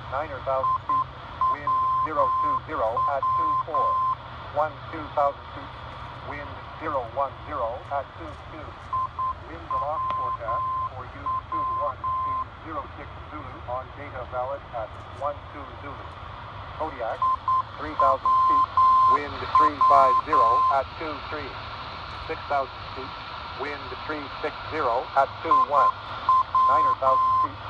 9,000 feet, wind 020 at 24. 12,000 feet, wind 010 at 22. Wind aloft forecast for use 21 T06 Zulu on data valid at 12 Zulu. Chugiak, 3,000 feet, wind 350 at 23. 6,000 feet, wind 360 at 21. 9,000 feet,